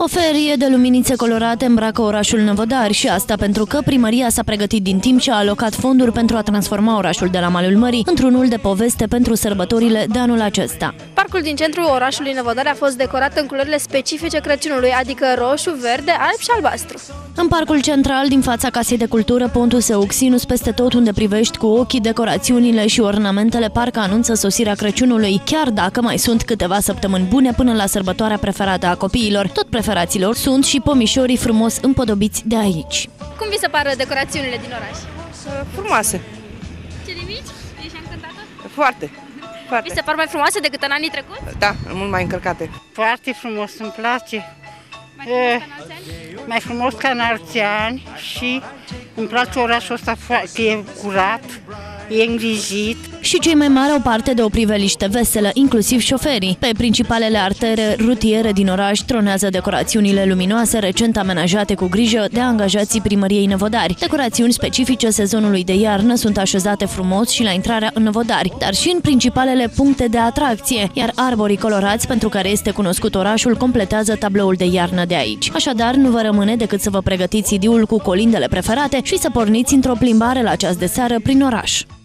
O ferie de luminițe colorate îmbracă orașul Năvodari și asta pentru că primăria s-a pregătit din timp și a alocat fonduri pentru a transforma orașul de la malul mării într-unul de poveste pentru sărbătorile de anul acesta. Parcul din centrul orașului Năvodari a fost decorat în culorile specifice Crăciunului, adică roșu, verde, alb și albastru. În parcul central, din fața Casei de Cultură Pontus Euxinus, peste tot unde privești cu ochii, decorațiunile și ornamentele parcă anunță sosirea Crăciunului, chiar dacă mai sunt câteva săptămâni bune până la sărbătoarea preferată a copiilor. Tot preferaților sunt și pomișorii frumos împodobiți de aici. Cum vi se par decorațiunile din oraș? Frumoase. Ce nimici? Ești încântată? Foarte. Vi se par mai frumoase decât în anii trecuți? Da, mult mai încărcate. Foarte frumos, îmi place. Mai frumos ca în alți ani și îmi place orașul ăsta, că e curat, e îngrijit. Și cei mai mari au parte de o priveliște veselă, inclusiv șoferii. Pe principalele artere rutiere din oraș tronează decorațiunile luminoase recent amenajate cu grijă de angajații primăriei Năvodari. Decorațiuni specifice sezonului de iarnă sunt așezate frumos și la intrarea în Năvodari, dar și în principalele puncte de atracție, iar arborii colorați pentru care este cunoscut orașul completează tabloul de iarnă de aici. Așadar, nu vă rămâne decât să vă pregătiți CD-ul cu colindele preferate și să porniți într-o plimbare la ceas de seară prin oraș.